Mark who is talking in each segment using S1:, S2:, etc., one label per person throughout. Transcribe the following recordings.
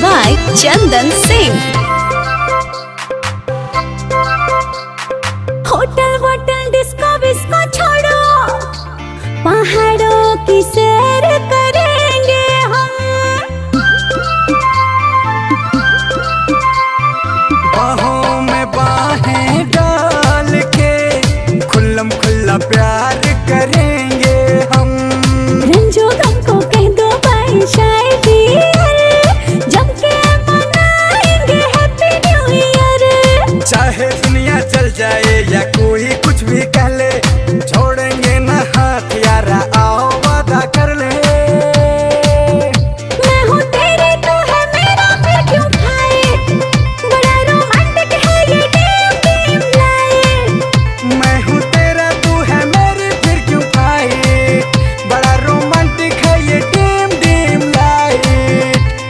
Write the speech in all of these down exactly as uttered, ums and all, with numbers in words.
S1: by Chandan Singh. Hotel वोटल disco विस्को छोड़ो, पहाड़ों की सैर करेंगे हम।
S2: बाहों में बाहें डाल के खुल्लम खुल्ला प्यार करेंगे हम।
S1: रंजो गम को कह दो बाय शायरी, जम के मनाएंगे हैप्पी न्यू ईयर।
S2: चाहे दुनिया चल जाए या कोई कुछ भी कह ले, छोड़ेंगे ना हाथ यारा, आओ वादा कर ले।
S1: मैं हूँ तेरे तू है मेरा फिर क्यों खाए, बड़ा रोमांटिक है ये ड्रीम ड्रीम लाइफ।
S2: मैं हूँ तेरा तू है मेरी फिर क्यों खाए, बड़ा रोमांटिक है ये ड्रीम ड्रीम लाइफ।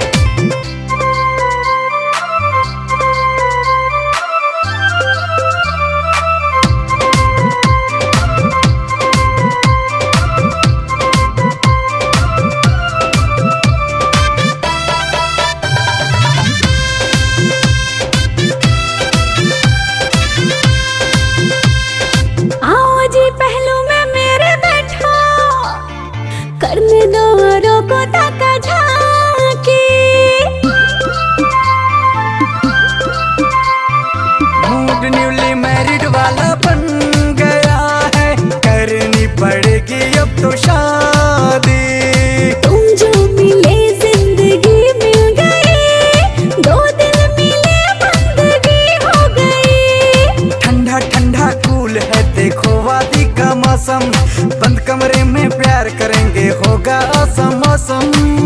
S1: आओ जी पहलू में मेरे बैठो, करने दो औरों को ताका झांकी।
S2: मूड न्यूली मैरिड वाला बन गया है, करनी पड़ेगी अब तो शादी।
S1: तुम जो मिले जिंदगी मिल गई, दो दिल मिले बंदगी हो गई।
S2: ठंडा ठंडा कूल है देखो वादी का मौसम, बंद कमरे में प्यार करेंगे होगा ऐसा मौसम।